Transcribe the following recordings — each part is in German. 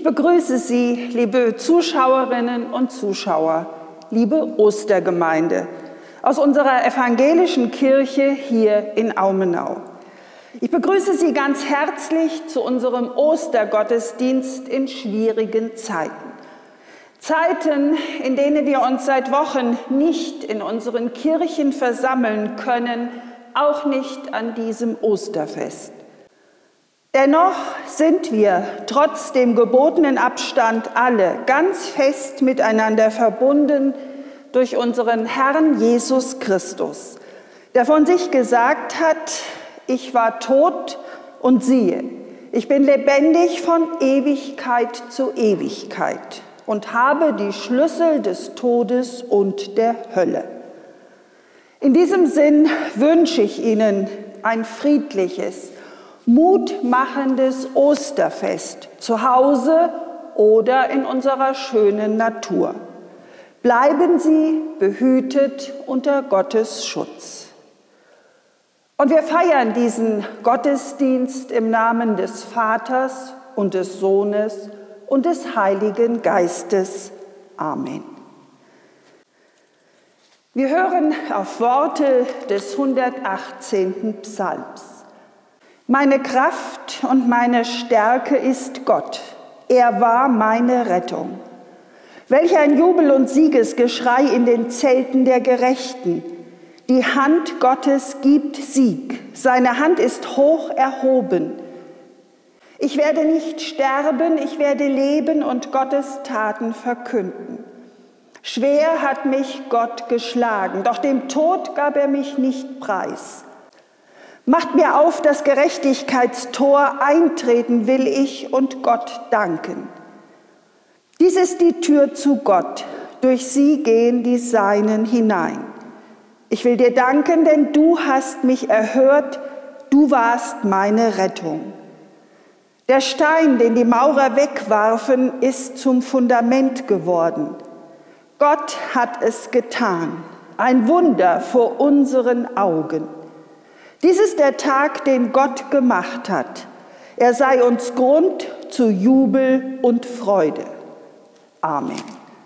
begrüße Sie, liebe Zuschauerinnen und Zuschauer, liebe Ostergemeinde aus unserer evangelischen Kirche hier in Aumenau. Ich begrüße Sie ganz herzlich zu unserem Ostergottesdienst in schwierigen Zeiten. Zeiten, in denen wir uns seit Wochen nicht in unseren Kirchen versammeln können, auch nicht an diesem Osterfest. Dennoch sind wir trotz dem gebotenen Abstand alle ganz fest miteinander verbunden durch unseren Herrn Jesus Christus, der von sich gesagt hat: Ich war tot und siehe, ich bin lebendig von Ewigkeit zu Ewigkeit und habe die Schlüssel des Todes und der Hölle. In diesem Sinn wünsche ich Ihnen ein friedliches, mutmachendes Osterfest zu Hause oder in unserer schönen Natur. Bleiben Sie behütet unter Gottes Schutz. Und wir feiern diesen Gottesdienst im Namen des Vaters und des Sohnes und des Heiligen Geistes. Amen. Wir hören auf Worte des 118. Psalms. Meine Kraft und meine Stärke ist Gott. Er war meine Rettung. Welch ein Jubel und Siegesgeschrei in den Zelten der Gerechten. Die Hand Gottes gibt Sieg. Seine Hand ist hoch erhoben. Ich werde nicht sterben, ich werde leben und Gottes Taten verkünden. Schwer hat mich Gott geschlagen, doch dem Tod gab er mich nicht preis. Macht mir auf das Gerechtigkeitstor, eintreten will ich und Gott danken. Dies ist die Tür zu Gott, durch sie gehen die Seinen hinein. Ich will dir danken, denn du hast mich erhört, du warst meine Rettung. Der Stein, den die Maurer wegwarfen, ist zum Fundament geworden. Gott hat es getan, ein Wunder vor unseren Augen. Dies ist der Tag, den Gott gemacht hat. Er sei uns Grund zu Jubel und Freude. Amen.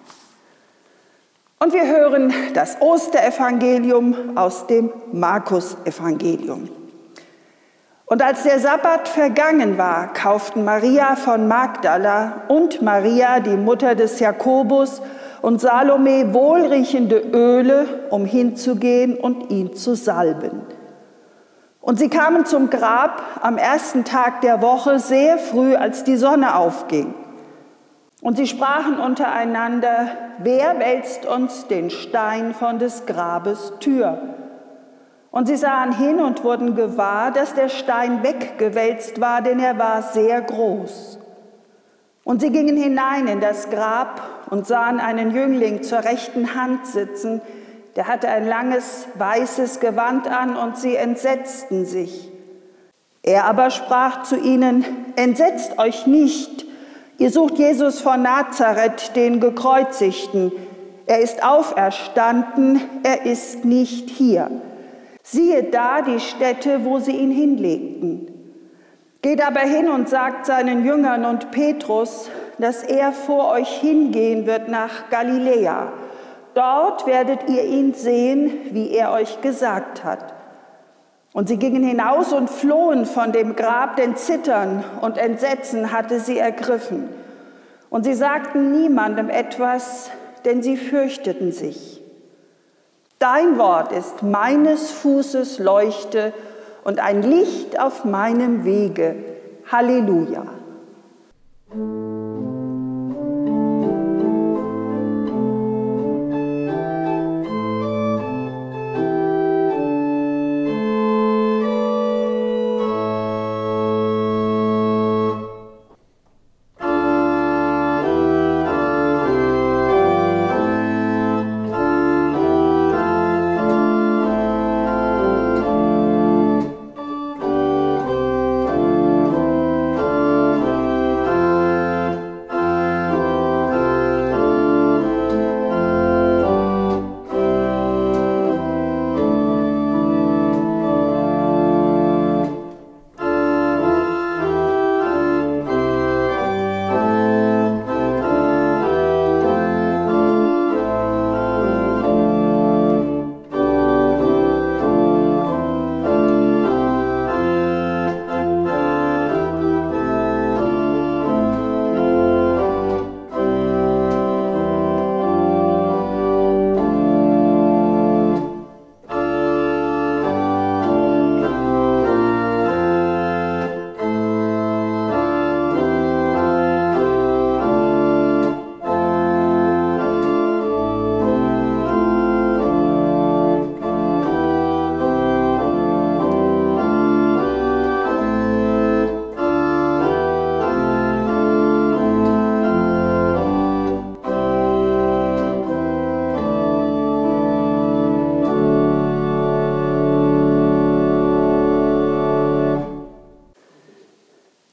Und wir hören das Osterevangelium aus dem Markus-Evangelium. Und als der Sabbat vergangen war, kauften Maria von Magdala und Maria, die Mutter des Jakobus, und Salome wohlriechende Öle, um hinzugehen und ihn zu salben. Und sie kamen zum Grab am ersten Tag der Woche, sehr früh, als die Sonne aufging. Und sie sprachen untereinander: Wer wälzt uns den Stein von des Grabes Tür? Und sie sahen hin und wurden gewahr, dass der Stein weggewälzt war, denn er war sehr groß. Und sie gingen hinein in das Grab und sahen einen Jüngling zur rechten Hand sitzen, der hatte ein langes, weißes Gewand an, und sie entsetzten sich. Er aber sprach zu ihnen: Entsetzt euch nicht, ihr sucht Jesus von Nazareth, den Gekreuzigten. Er ist auferstanden, er ist nicht hier. Siehe da die Stätte, wo sie ihn hinlegten. Geht aber hin und sagt seinen Jüngern und Petrus, dass er vor euch hingehen wird nach Galiläa. Dort werdet ihr ihn sehen, wie er euch gesagt hat. Und sie gingen hinaus und flohen von dem Grab, denn Zittern und Entsetzen hatte sie ergriffen. Und sie sagten niemandem etwas, denn sie fürchteten sich. Dein Wort ist meines Fußes Leuchte und ein Licht auf meinem Wege. Halleluja.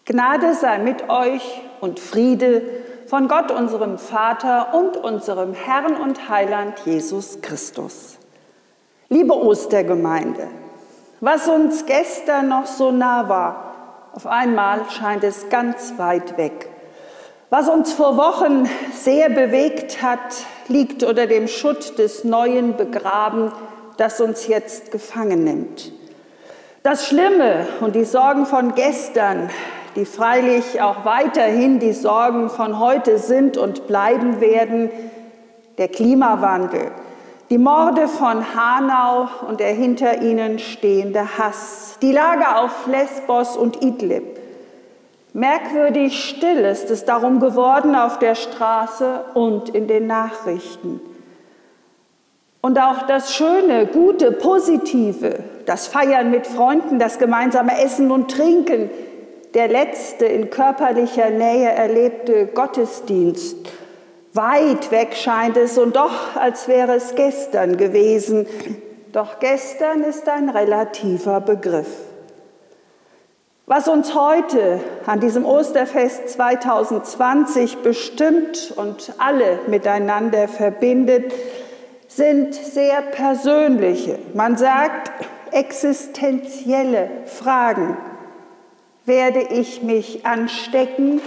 Gnade sei mit euch und Friede von Gott, unserem Vater und unserem Herrn und Heiland Jesus Christus. Liebe Ostergemeinde, was uns gestern noch so nah war, auf einmal scheint es ganz weit weg. Was uns vor Wochen sehr bewegt hat, liegt unter dem Schutt des Neuen begraben, das uns jetzt gefangen nimmt. Das Schlimme und die Sorgen von gestern, die freilich auch weiterhin die Sorgen von heute sind und bleiben werden, der Klimawandel, die Morde von Hanau und der hinter ihnen stehende Hass, die Lage auf Lesbos und Idlib. Merkwürdig still ist es darum geworden auf der Straße und in den Nachrichten. Und auch das Schöne, Gute, Positive, das Feiern mit Freunden, das gemeinsame Essen und Trinken, der letzte in körperlicher Nähe erlebte Gottesdienst. Weit weg scheint es und doch, als wäre es gestern gewesen. Doch gestern ist ein relativer Begriff. Was uns heute an diesem Osterfest 2020 bestimmt und alle miteinander verbindet, sind sehr persönliche, man sagt existenzielle Fragen. Werde ich mich anstecken?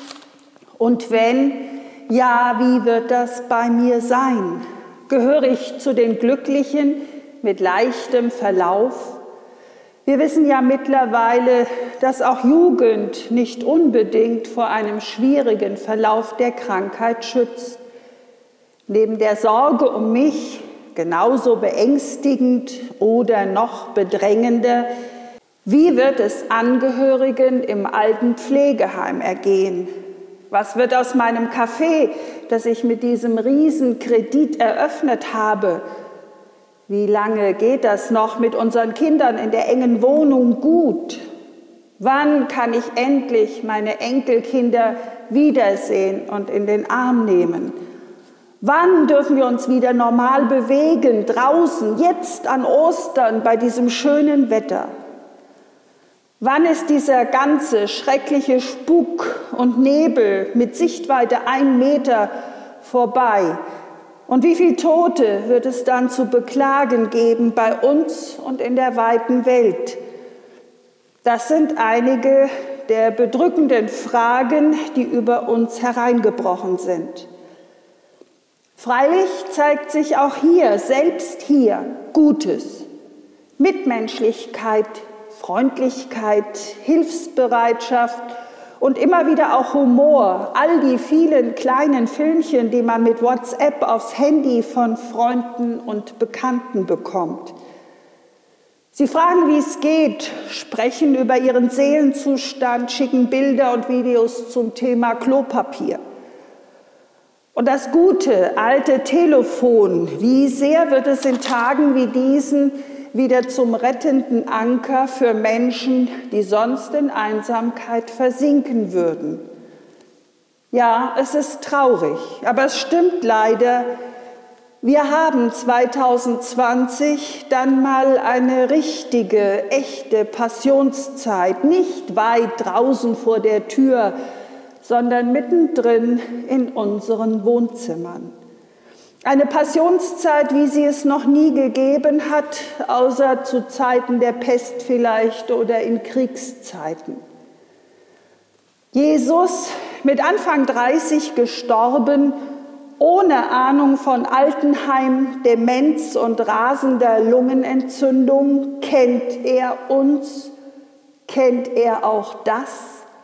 Und wenn, ja, wie wird das bei mir sein? Gehöre ich zu den Glücklichen mit leichtem Verlauf? Wir wissen ja mittlerweile, dass auch Jugend nicht unbedingt vor einem schwierigen Verlauf der Krankheit schützt. Neben der Sorge um mich, genauso beängstigend oder noch bedrängender, wie wird es Angehörigen im Altenpflegeheim ergehen? Was wird aus meinem Café, das ich mit diesem Riesenkredit eröffnet habe? Wie lange geht das noch mit unseren Kindern in der engen Wohnung gut? Wann kann ich endlich meine Enkelkinder wiedersehen und in den Arm nehmen? Wann dürfen wir uns wieder normal bewegen, draußen, jetzt an Ostern, bei diesem schönen Wetter? Wann ist dieser ganze schreckliche Spuk und Nebel mit Sichtweite 1 Meter vorbei? Und wie viele Tote wird es dann zu beklagen geben bei uns und in der weiten Welt? Das sind einige der bedrückenden Fragen, die über uns hereingebrochen sind. Freilich zeigt sich auch hier, selbst hier, Gutes, Mitmenschlichkeit, Freundlichkeit, Hilfsbereitschaft und immer wieder auch Humor, all die vielen kleinen Filmchen, die man mit WhatsApp aufs Handy von Freunden und Bekannten bekommt. Sie fragen, wie es geht, sprechen über ihren Seelenzustand, schicken Bilder und Videos zum Thema Klopapier. Und das gute, alte Telefon, wie sehr wird es in Tagen wie diesen wieder zum rettenden Anker für Menschen, die sonst in Einsamkeit versinken würden. Ja, es ist traurig, aber es stimmt leider. Wir haben 2020 dann mal eine richtige, echte Passionszeit, nicht weit draußen vor der Tür, sondern mittendrin in unseren Wohnzimmern. Eine Passionszeit, wie sie es noch nie gegeben hat, außer zu Zeiten der Pest vielleicht oder in Kriegszeiten. Jesus, mit Anfang 30 gestorben, ohne Ahnung von Altenheim, Demenz und rasender Lungenentzündung, kennt er uns, kennt er auch das?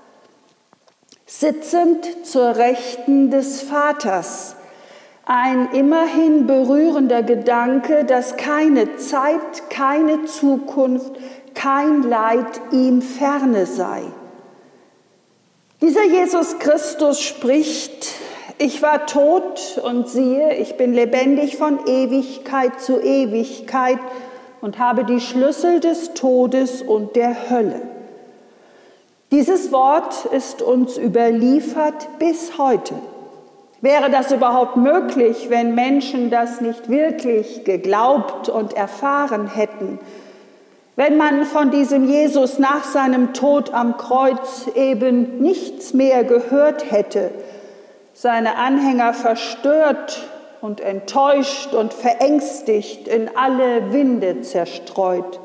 Sitzend zur Rechten des Vaters, ein immerhin berührender Gedanke, dass keine Zeit, keine Zukunft, kein Leid ihm ferne sei. Dieser Jesus Christus spricht: Ich war tot und siehe, ich bin lebendig von Ewigkeit zu Ewigkeit und habe die Schlüssel des Todes und der Hölle. Dieses Wort ist uns überliefert bis heute. Wäre das überhaupt möglich, wenn Menschen das nicht wirklich geglaubt und erfahren hätten? Wenn man von diesem Jesus nach seinem Tod am Kreuz eben nichts mehr gehört hätte, seine Anhänger verstört und enttäuscht und verängstigt in alle Winde zerstreut.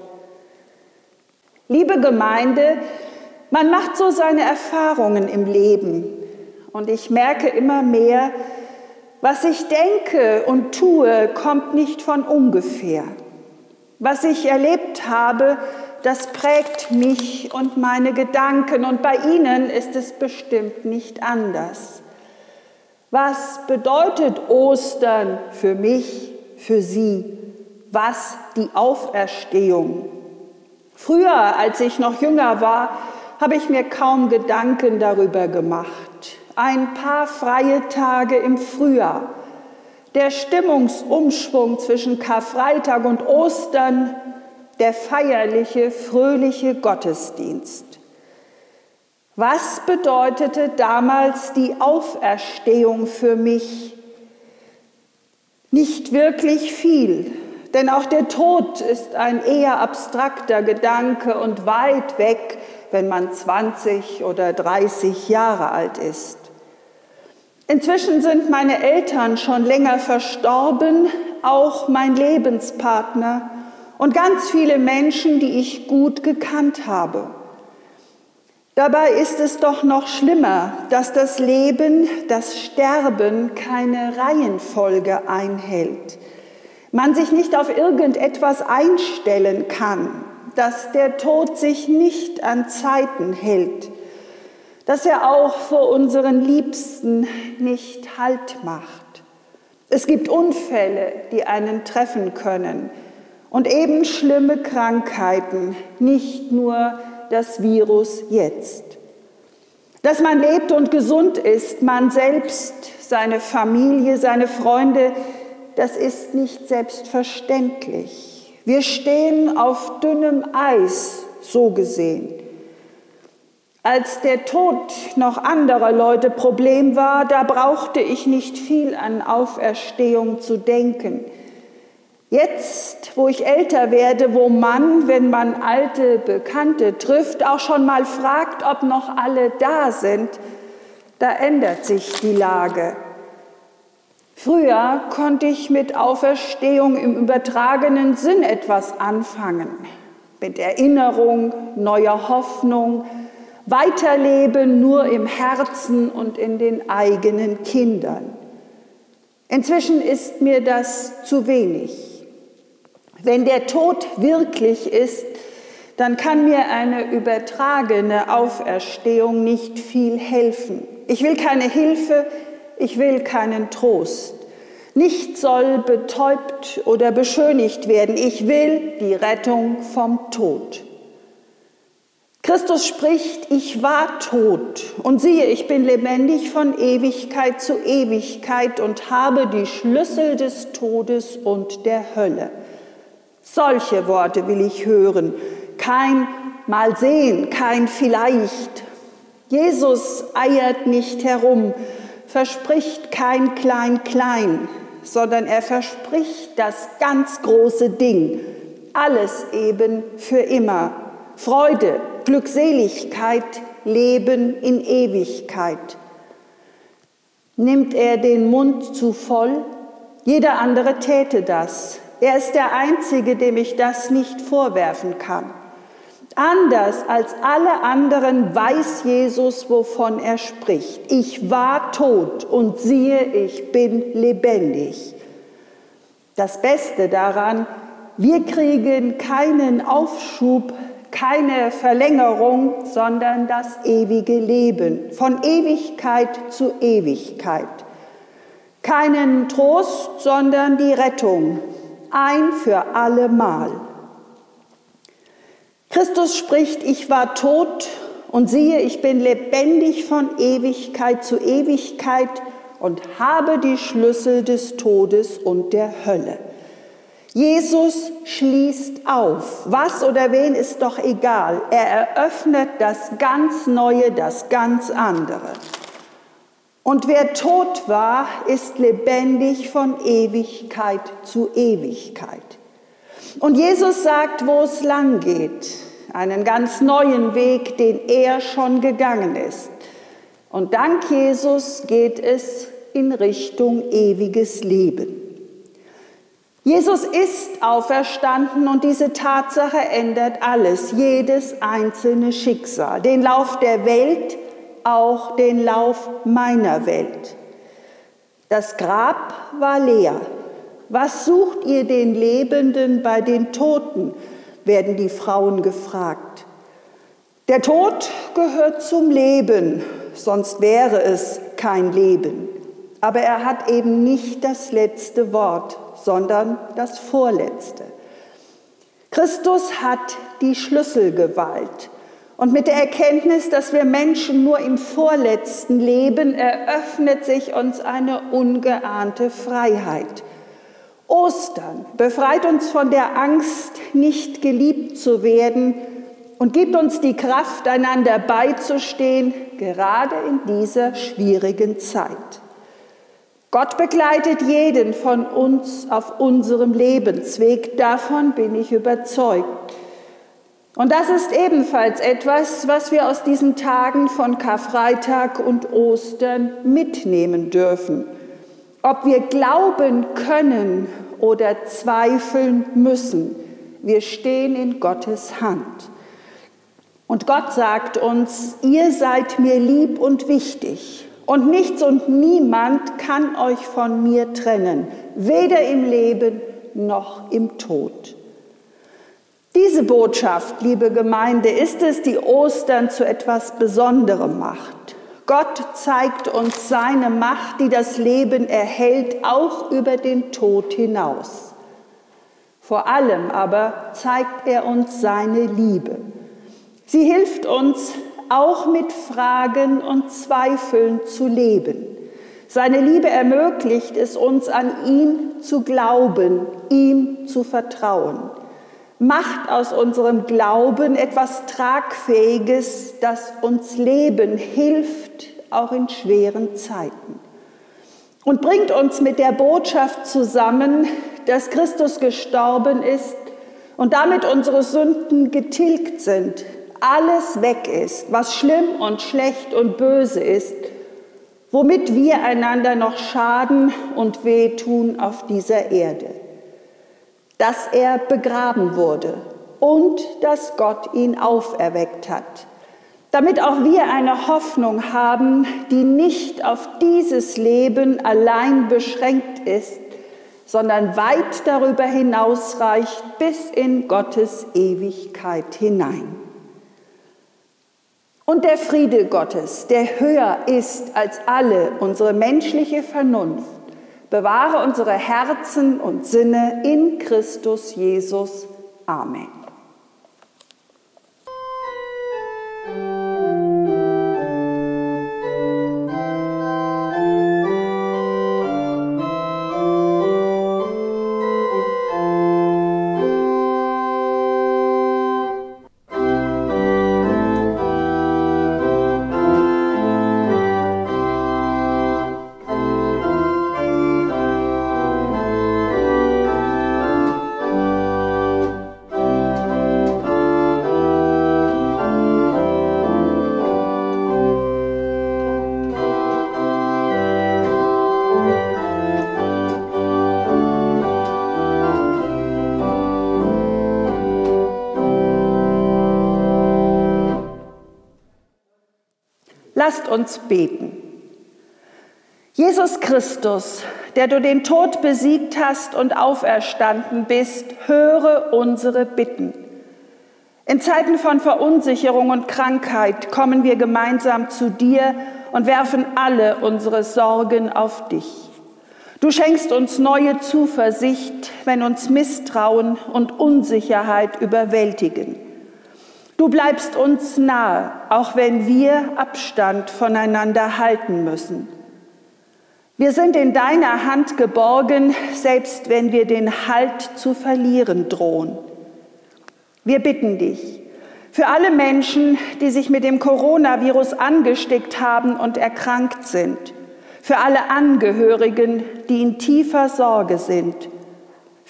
Liebe Gemeinde, man macht so seine Erfahrungen im Leben und ich merke immer mehr, was ich denke und tue, kommt nicht von ungefähr. Was ich erlebt habe, das prägt mich und meine Gedanken und bei Ihnen ist es bestimmt nicht anders. Was bedeutet Ostern für mich, für Sie? Was die Auferstehung? Früher, als ich noch jünger war, habe ich mir kaum Gedanken darüber gemacht. Ein paar freie Tage im Frühjahr. Der Stimmungsumschwung zwischen Karfreitag und Ostern, der feierliche, fröhliche Gottesdienst. Was bedeutete damals die Auferstehung für mich? Nicht wirklich viel, denn auch der Tod ist ein eher abstrakter Gedanke und weit weg, wenn man 20 oder 30 Jahre alt ist. Inzwischen sind meine Eltern schon länger verstorben, auch mein Lebenspartner und ganz viele Menschen, die ich gut gekannt habe. Dabei ist es doch noch schlimmer, dass das Leben, das Sterben keine Reihenfolge einhält. Man sich nicht auf irgendetwas einstellen kann, dass der Tod sich nicht an Zeiten hält, dass er auch vor unseren Liebsten nicht Halt macht. Es gibt Unfälle, die einen treffen können und eben schlimme Krankheiten, nicht nur das Virus jetzt. Dass man lebt und gesund ist, man selbst, seine Familie, seine Freunde, das ist nicht selbstverständlich. Wir stehen auf dünnem Eis, so gesehen. Als der Tod noch anderer Leute Problem war, da brauchte ich nicht viel an Auferstehung zu denken. Jetzt, wo ich älter werde, wo man, wenn man alte Bekannte trifft, auch schon mal fragt, ob noch alle da sind, da ändert sich die Lage. Früher konnte ich mit Auferstehung im übertragenen Sinn etwas anfangen. Mit Erinnerung, neuer Hoffnung, Weiterleben nur im Herzen und in den eigenen Kindern. Inzwischen ist mir das zu wenig. Wenn der Tod wirklich ist, dann kann mir eine übertragene Auferstehung nicht viel helfen. Ich will keine Hilfe, ich will keinen Trost. Nichts soll betäubt oder beschönigt werden. Ich will die Rettung vom Tod. Christus spricht, ich war tot und siehe, ich bin lebendig von Ewigkeit zu Ewigkeit und habe die Schlüssel des Todes und der Hölle. Solche Worte will ich hören, kein Mal sehen, kein Vielleicht. Jesus eiert nicht herum, verspricht kein Klein-Klein, sondern er verspricht das ganz große Ding, alles eben für immer. Freude, Glückseligkeit, Leben in Ewigkeit. Nimmt er den Mund zu voll? Jeder andere täte das. Er ist der Einzige, dem ich das nicht vorwerfen kann. Anders als alle anderen weiß Jesus, wovon er spricht. Ich war tot und siehe, ich bin lebendig. Das Beste daran, wir kriegen keinen Aufschub, keine Verlängerung, sondern das ewige Leben, von Ewigkeit zu Ewigkeit. Keinen Trost, sondern die Rettung, ein für alle Mal. Christus spricht, ich war tot und siehe, ich bin lebendig von Ewigkeit zu Ewigkeit und habe die Schlüssel des Todes und der Hölle. Jesus schließt auf. Was oder wen ist doch egal. Er eröffnet das ganz Neue, das ganz andere. Und wer tot war, ist lebendig von Ewigkeit zu Ewigkeit. Und Jesus sagt, wo es lang geht, einen ganz neuen Weg, den er schon gegangen ist. Und dank Jesus geht es in Richtung ewiges Leben. Jesus ist auferstanden und diese Tatsache ändert alles, jedes einzelne Schicksal, den Lauf der Welt, auch den Lauf meiner Welt. Das Grab war leer. Was sucht ihr den Lebenden bei den Toten, werden die Frauen gefragt. Der Tod gehört zum Leben, sonst wäre es kein Leben. Aber er hat eben nicht das letzte Wort, sondern das vorletzte. Christus hat die Schlüsselgewalt. Und mit der Erkenntnis, dass wir Menschen nur im vorletzten leben, eröffnet sich uns eine ungeahnte Freiheit. Ostern befreit uns von der Angst, nicht geliebt zu werden und gibt uns die Kraft, einander beizustehen, gerade in dieser schwierigen Zeit. Gott begleitet jeden von uns auf unserem Lebensweg, davon bin ich überzeugt. Und das ist ebenfalls etwas, was wir aus diesen Tagen von Karfreitag und Ostern mitnehmen dürfen. Ob wir glauben können oder zweifeln müssen, wir stehen in Gottes Hand. Und Gott sagt uns, ihr seid mir lieb und wichtig. Und nichts und niemand kann euch von mir trennen, weder im Leben noch im Tod. Diese Botschaft, liebe Gemeinde, ist es, die Ostern zu etwas Besonderem macht. Gott zeigt uns seine Macht, die das Leben erhält, auch über den Tod hinaus. Vor allem aber zeigt er uns seine Liebe. Sie hilft uns, auch mit Fragen und Zweifeln zu leben. Seine Liebe ermöglicht es uns, an ihn zu glauben, ihm zu vertrauen. Macht aus unserem Glauben etwas Tragfähiges, das uns leben hilft, auch in schweren Zeiten. Und bringt uns mit der Botschaft zusammen, dass Christus gestorben ist und damit unsere Sünden getilgt sind, alles weg ist, was schlimm und schlecht und böse ist, womit wir einander noch schaden und wehtun auf dieser Erde. Dass er begraben wurde und dass Gott ihn auferweckt hat, damit auch wir eine Hoffnung haben, die nicht auf dieses Leben allein beschränkt ist, sondern weit darüber hinausreicht bis in Gottes Ewigkeit hinein. Und der Friede Gottes, der höher ist als alle unsere menschliche Vernunft, bewahre unsere Herzen und Sinne in Christus Jesus. Amen. Lasst uns beten. Jesus Christus, der du den Tod besiegt hast und auferstanden bist, höre unsere Bitten. In Zeiten von Verunsicherung und Krankheit kommen wir gemeinsam zu dir und werfen alle unsere Sorgen auf dich. Du schenkst uns neue Zuversicht, wenn uns Misstrauen und Unsicherheit überwältigen. Du bleibst uns nahe, auch wenn wir Abstand voneinander halten müssen. Wir sind in deiner Hand geborgen, selbst wenn wir den Halt zu verlieren drohen. Wir bitten dich für alle Menschen, die sich mit dem Coronavirus angesteckt haben und erkrankt sind, für alle Angehörigen, die in tiefer Sorge sind,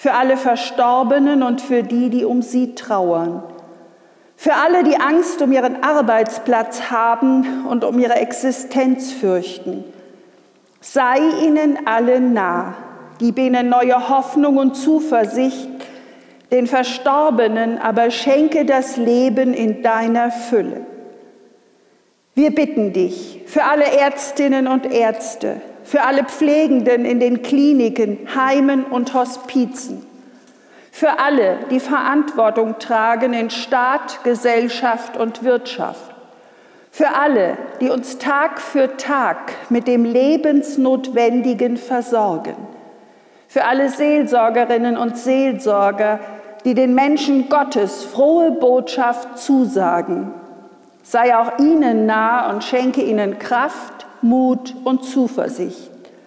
für alle Verstorbenen und für die, die um sie trauern, für alle, die Angst um ihren Arbeitsplatz haben und um ihre Existenz fürchten. Sei ihnen alle nah, gib ihnen neue Hoffnung und Zuversicht, den Verstorbenen aber schenke das Leben in deiner Fülle. Wir bitten dich für alle Ärztinnen und Ärzte, für alle Pflegenden in den Kliniken, Heimen und Hospizen, für alle, die Verantwortung tragen in Staat, Gesellschaft und Wirtschaft, für alle, die uns Tag für Tag mit dem Lebensnotwendigen versorgen, für alle Seelsorgerinnen und Seelsorger, die den Menschen Gottes frohe Botschaft zusagen. Sei auch ihnen nah und schenke ihnen Kraft, Mut und Zuversicht.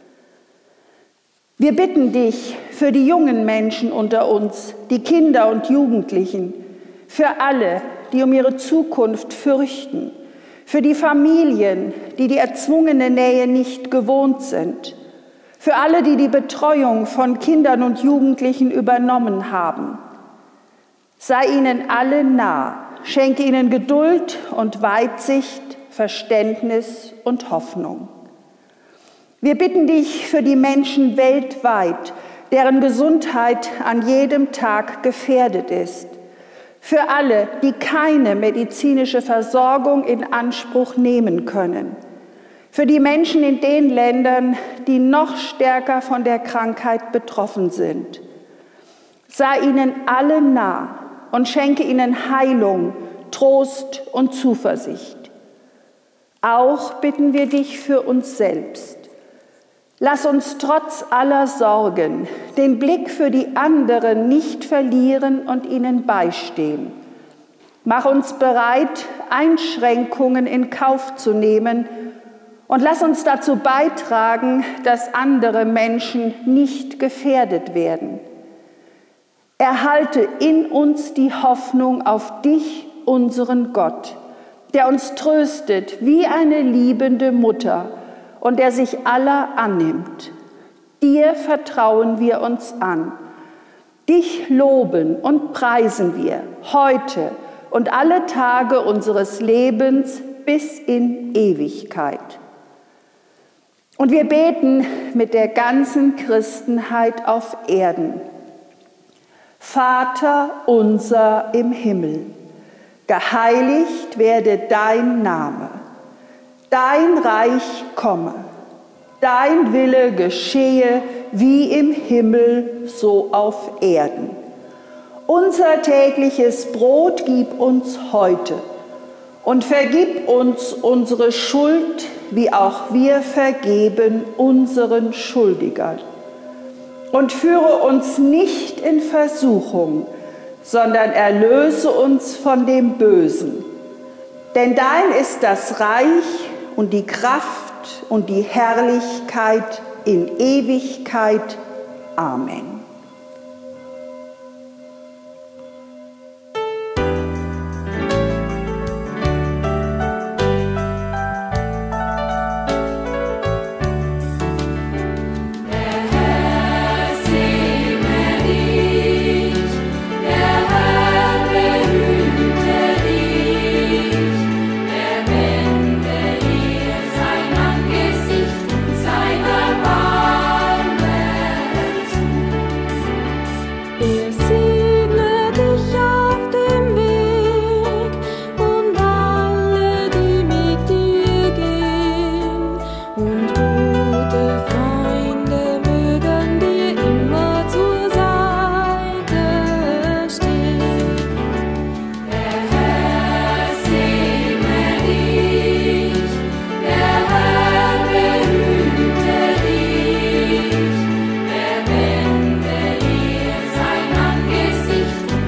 Wir bitten dich für die jungen Menschen unter uns, die Kinder und Jugendlichen, für alle, die um ihre Zukunft fürchten, für die Familien, die die erzwungene Nähe nicht gewohnt sind, für alle, die die Betreuung von Kindern und Jugendlichen übernommen haben. Sei ihnen alle nah, schenke ihnen Geduld und Weitsicht, Verständnis und Hoffnung. Wir bitten dich für die Menschen weltweit, deren Gesundheit an jedem Tag gefährdet ist, für alle, die keine medizinische Versorgung in Anspruch nehmen können, für die Menschen in den Ländern, die noch stärker von der Krankheit betroffen sind. Sei ihnen alle nah und schenke ihnen Heilung, Trost und Zuversicht. Auch bitten wir dich für uns selbst. Lass uns trotz aller Sorgen den Blick für die anderen nicht verlieren und ihnen beistehen. Mach uns bereit, Einschränkungen in Kauf zu nehmen und lass uns dazu beitragen, dass andere Menschen nicht gefährdet werden. Erhalte in uns die Hoffnung auf dich, unseren Gott, der uns tröstet wie eine liebende Mutter und der sich aller annimmt. Dir vertrauen wir uns an. Dich loben und preisen wir heute und alle Tage unseres Lebens bis in Ewigkeit. Und wir beten mit der ganzen Christenheit auf Erden. Vater unser im Himmel, geheiligt werde dein Name. Dein Reich komme, dein Wille geschehe wie im Himmel, so auf Erden. Unser tägliches Brot gib uns heute und vergib uns unsere Schuld, wie auch wir vergeben unseren Schuldigern. Und führe uns nicht in Versuchung, sondern erlöse uns von dem Bösen. Denn dein ist das Reich und die Kraft und die Herrlichkeit in Ewigkeit. Amen.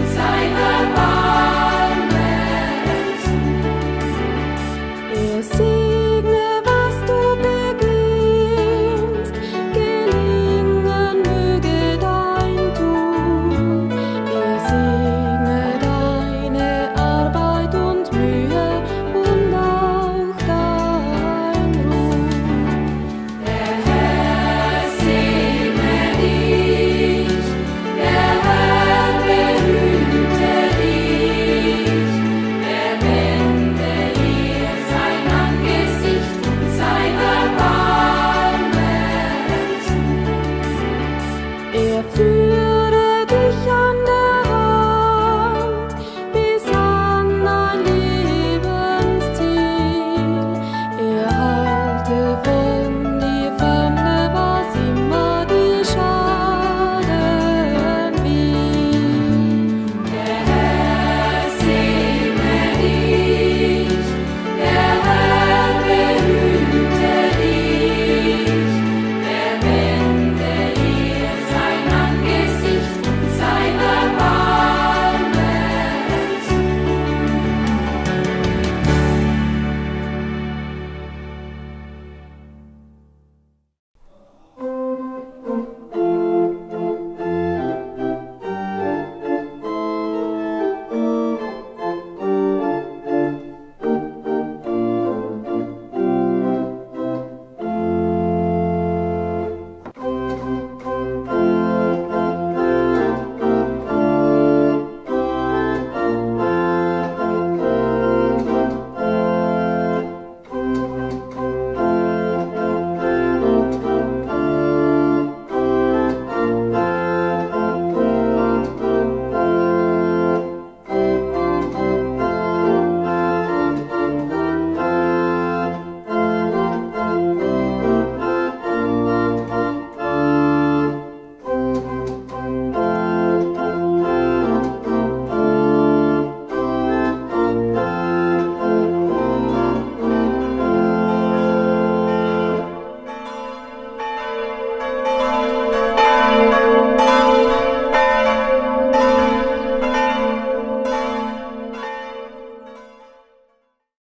See